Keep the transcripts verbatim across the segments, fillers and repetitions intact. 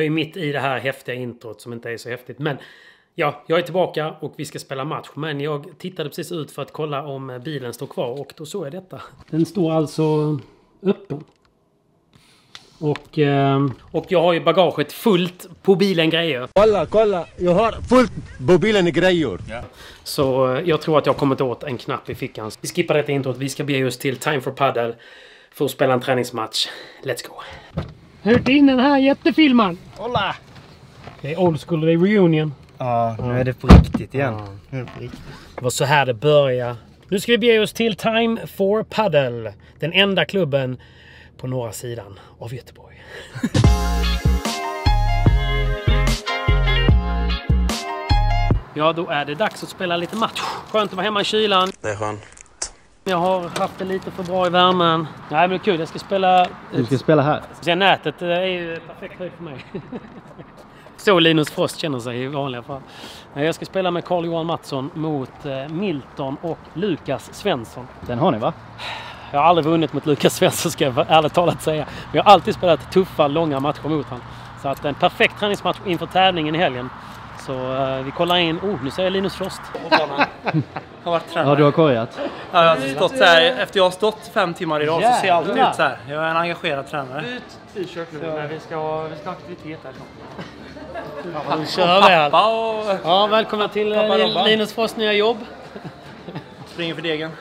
ju mitt i det här häftiga introt som inte är så häftigt. Men ja, jag är tillbaka och vi ska spela match. Men jag tittade precis ut för att kolla om bilen står kvar och då såg jag detta. Den står alltså öppen. Och, eh, och jag har ju bagaget fullt på bilen grejer. Kolla, kolla. Jag har fullt på bilen grejer. Ja. Så eh, jag tror att jag har kommit åt en knapp i fickan. Vi skippar detta introt. Vi ska bege oss till Time for Paddle för att spela en träningsmatch. Let's go. Hört in den här jättefilmen. Kolla. Det är old school, det är reunion. Ja, nu är det på riktigt igen. Ja. Nu är det på riktigt. Det var så här det började. Nu ska vi bege oss till Time for Paddle. Den enda klubben på norra sidan av Göteborg. Ja, då är det dags att spela lite match. Skönt att vara hemma i kylan. Det är skönt. Jag har haft det lite för bra i värmen. Nej, men det är kul. Jag ska spela... Du ska spela här. Så nätet är ju perfekt höjd för mig. Så Linus Frost känner sig i vanliga fall. Jag ska spela med Carl-Johan Mattsson mot Milton och Lukas Svensson. Den har ni, va? Jag har aldrig vunnit mot Lukas Svensson, ska jag ärligt talat säga. Men jag har alltid spelat tuffa, långa matcher mot honom. Så att en perfekt träningsmatch inför tävlingen i helgen. Så uh, vi kollar in... Oh, nu säger Linus Frost. Har varit tränare. Ja, du har korjat. Ja, jag har stått så här, efter jag har stått fem timmar idag så ser jag alltid ut så här. Jag är en engagerad tränare. Ut t-shirt nu, när vi ska, vi ska ha aktivitet här. Ja, nu kör vi här. Och... Ja, välkomna till uh, Linus Frost nya jobb. Springer för degen.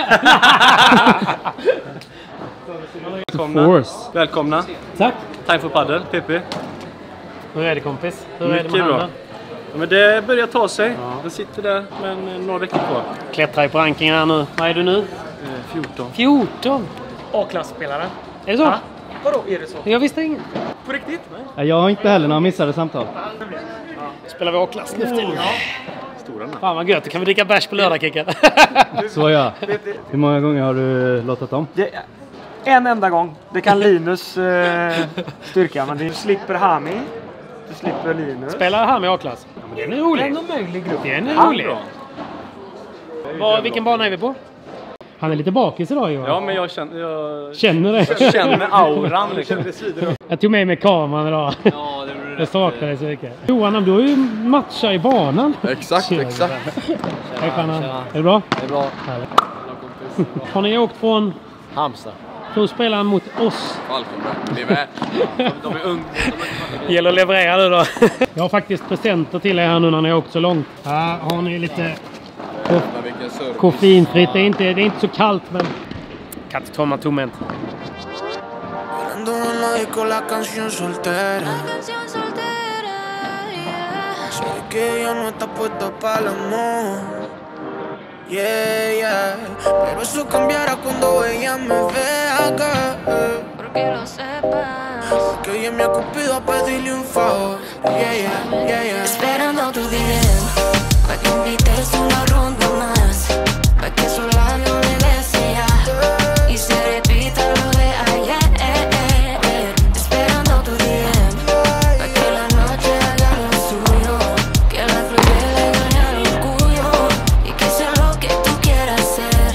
Välkomna. Välkomna. Tack. Time for Paddle, P P. Hur är det, kompis? Hur Mycket är det med bra. handen? Ja, men det börjar ta sig. Ja. Den sitter där, men några veckor kvar. Klättrar ju på rankingen här nu. Vad är du nu? Eh, fjorton. fjorton? A-klassspelare. Är det så? Ja. Vadå, är det så? Jag visste inget. På riktigt? Ja, jag har inte heller några missade samtal. Ja. Spelar vi A-klass nu för tiden? Ja. Stora namn. Fan vad gött, då kan vi dricka bärs på lördag, Kicka. Så ja. Hur många gånger har du låtit dem? Det, en enda gång. Det kan Linus eh, styrka, men du slipper Hami. Du slipper Linus. Spelar här med A-klass? Ja, men det är en rolig. En möjlig grupp. Det är en rolig. Var, vilken bana är vi på? Han är lite bakis idag, Johan. Ja, men jag känner... Jag... Känner det? Jag känner auran. Liksom. Jag tog med mig kameran idag. Ja, det blir rätt. Jag saknar dig så mycket. Johan, du har ju matchat i banan. Exakt, Tjena, exakt. Hej, Fanna. Är det bra? Det är bra. Har ni åkt från... Halmstad. Då spelar han mot oss. Falkenberg. Vi är med. De, de är unga. Det gäller att leverera nu då. Jag har faktiskt presenter till er här nu när ni har åkt så långt. Här har ni lite koffeinfritt. Det är inte, det är inte så kallt, men... Katt Tomma Tomment. Yeah, yeah, pero eso cambiará cuando ella me vea acá. Porque lo sepas. Que ella me ha cupido a pedirle un favor. Yeah, yeah, yeah, yeah. Esperando tu D M, pa' que invites una ronda más, pa' que su labio me bese ya y se repita lo de ayer. Esperando tu D M, pa' que la noche haga lo suyo, que la fluye le gane al orgullo y que sea lo que tú quieras ser.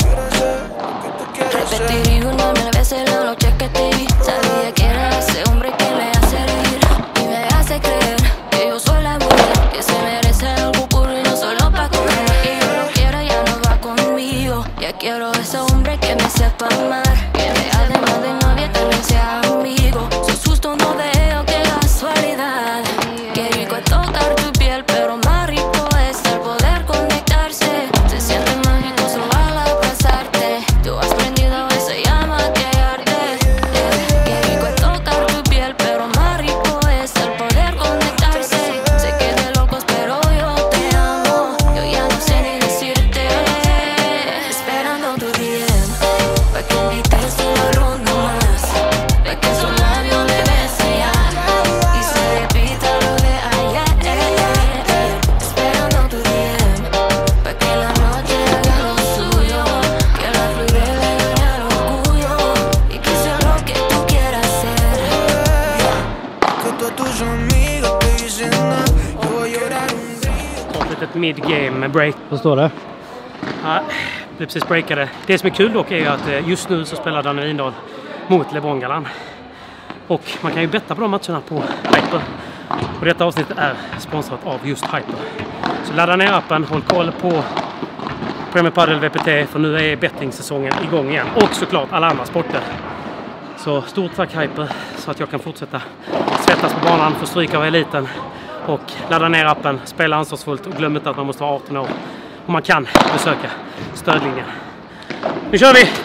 Repetiría una mil veces la noche que te vi. Sabía que era ese hombre que me hace reír y me hace creer que yo soy la mujer que se merece algo puro y no solo pa' comer. Y yo lo quiero, ya no va conmigo. Ya quiero ese hombre que me sepa amar, que me además de novia también sea amigo. Sos justo, no veo que casualidad. Qué rico es tocar tu piel, pero más rico es el poder conectarse. Se siente mágico solo al abrazarte. Tú has prendido esa llama que arde. Qué rico es tocar tu piel, pero más rico es el poder conectarse. Sé que de locos, pero yo te amo. Yo ya no sé ni decirte. Esperando tu D M, pa' que invites una ronda más, pa' que su labio me bese ya y se repita lo de ayer. Esperando tu D M, pa' que la noche haga lo suyo, que la fluye le gane al orgullo y que sea lo que tú quieras ser. Que todos tus amigos te dicen nada, yo voy a llorar un día. Ett litet mid-game break. Vad står det? Ja, det precis breakade. Det som är kul dock är ju att just nu så spelar Danne Windahl mot LeBron Galan. Och man kan ju betta på de matcherna på Hyper. Och detta avsnitt är sponsrat av just Hyper. Så ladda ner appen, håll koll på Premier Padel V P T, för nu är bettingsäsongen igång igen. Och såklart alla andra sporter. Så stort tack Hyper, så att jag kan fortsätta svettas på banan, få stryka av eliten. Och ladda ner appen, spela ansvarsfullt och glöm inte att man måste vara arton år. Och man kan besöka stödlinjen. Nu kör vi!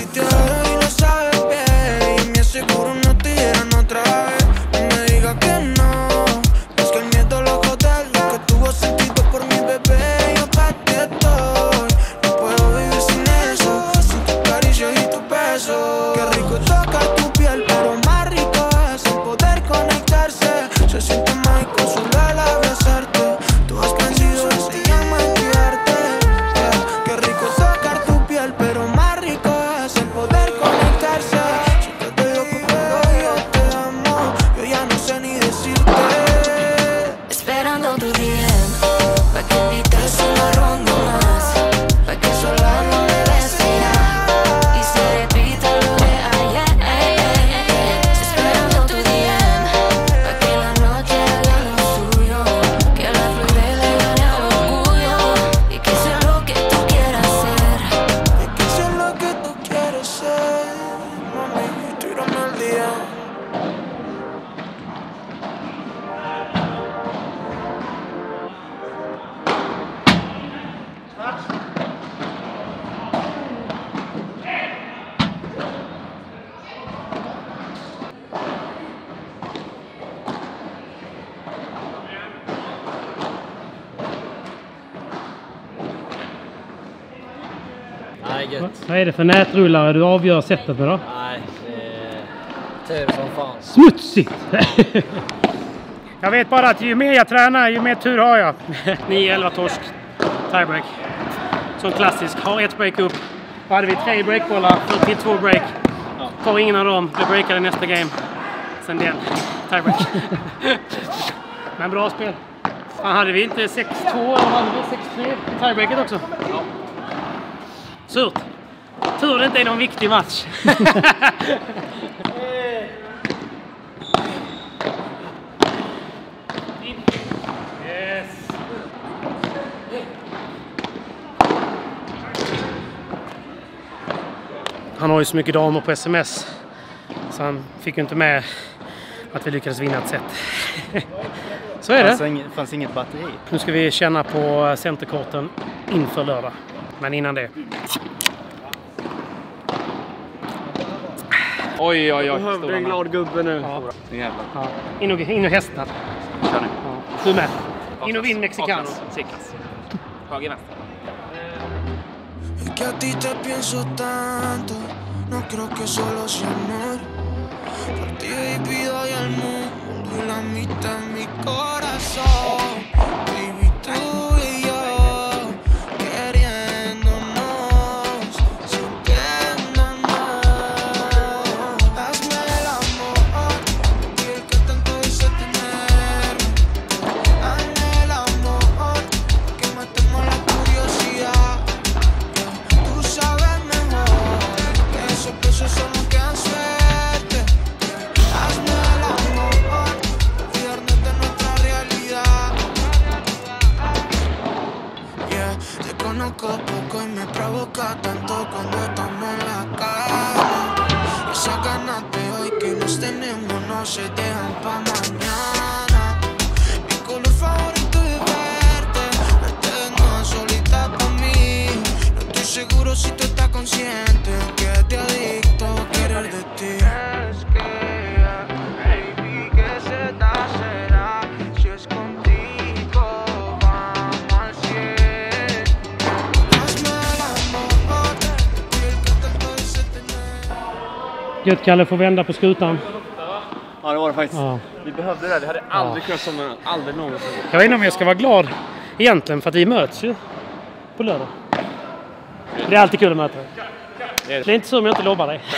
Nej, gött. Vad är det för nätrullare du avgör sättet med då? Nej, det är tur som fan. Smutsigt! Jag vet bara att ju mer jag tränar, ju mer tur har jag. nio elva torsk, tiebreak. Som klassisk, har ett break upp. Då hade vi tre breakbollar, till två break. Tar ingen av dem, blir breakade nästa game. Sen den, tiebreak. Men bra spel. Han hade vi inte sex två eller hade vi sex tre i tiebreaket också? Ja. Surt. Tur det inte är någon viktig match. Yes. Han har ju så mycket damer på sms. Så han fick ju inte med att vi lyckades vinna ett set. Så är det. Det fanns inget batteri. Nu ska vi känna på centerkorten inför lördag. Men innan det. Oj, oj, oj. Jag behövde en glad gubbe nu. Ja. Jävlar. Ja. In, och, in och hästar. Kör nu. Ja. Du med. In och vinn mexicano. C-klass. Höger vänster. Que a ti te pienso tanto, no creo que solo sea amor. Por ti baby doy el mundo y la mitad en mi corazón. Baby, tú y yo queriéndonos, sintiéndonos. Hazme el amor, y el que tanto dice tener. Hazme el amor, que matemos la curiosidad. Tú sabes mejor que esos besos solo quedan suerte. Hazme el amor, olvidarnos de nuestra realidad. Yeah, te conozco poco y me provoca tanto cuando estamos en la cama. Esas ganas de hoy que nos tenemos no se dejan pa' mañana. Mi color favorito es verte, verte desnuda solita pa' mí. No estoy seguro si tú estás consciente que te adicto a querer de ti. Es que, baby, ¿qué se da será? Si es contigo, vamos al cien. Hazme el amor, y el que tanto dice tener. Gött, Kalle får vända på skutan. Ja, det var det faktiskt. Ja. Vi behövde det. Vi hade aldrig kunnat somna. Aldrig någonsin. Jag vet inte om jag ska vara glad egentligen, för att vi möts ju på lördag. Det är alltid kul att möta dig. Det är det. Det är inte så om jag inte lovar dig.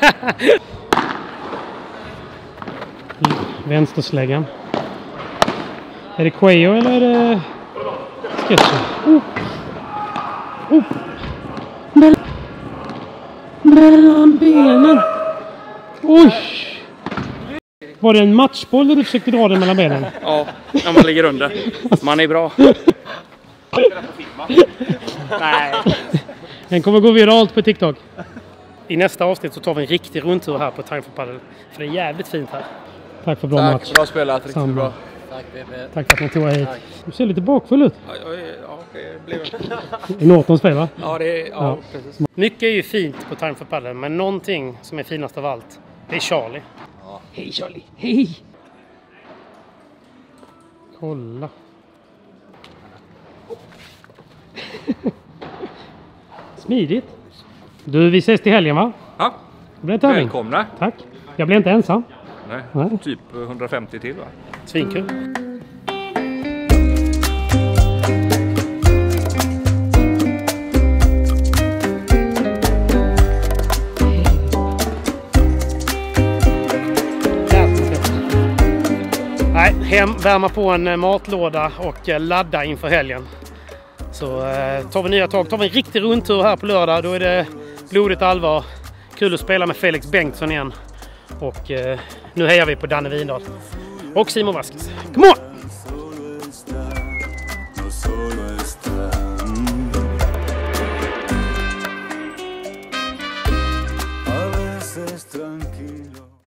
Vänstersläggan. Är det Quayo eller är det Sketcher? Oh. Oh. Mell- Mellan benen. Oj. Var det en matchboll där du försökte dra den mellan benen? Ja, när man ligger under. Man är bra. Nej. Den kommer gå viralt på TikTok. I nästa avsnitt så tar vi en riktig rundtur här på Time for Paddle. För det är jävligt fint här. Tack för bra Tack, match. bra spelat. Riktigt Samma. bra. Tack, B B. Tack för att ni tog er hit. Du ser lite bakfull ut. Ja, ja, ja det blev I Nortons va? Ja, det är... Ja, Ja. precis. Mycket är ju fint på Time for Paddle. Men någonting som är finast av allt, det är Charlie. Ja. Hej Charlie, hej! Kolla. Smidigt. Du, vi ses till helgen va? Ja, Det blir en tävling. välkomna. Tack. Jag blir inte ensam. Nej, Nej. typ hundrafemtio till va? Svinkul. Nej, hem, värma på en matlåda och eh, ladda inför helgen. Så eh, tar vi nya tag, tar vi en riktig rundtur här på lördag. Då är det blodigt allvar. Kul att spela med Felix Bengtsson igen. Och eh, nu hejar vi på Danne Windahl. Och Simon Vasquez. Come on!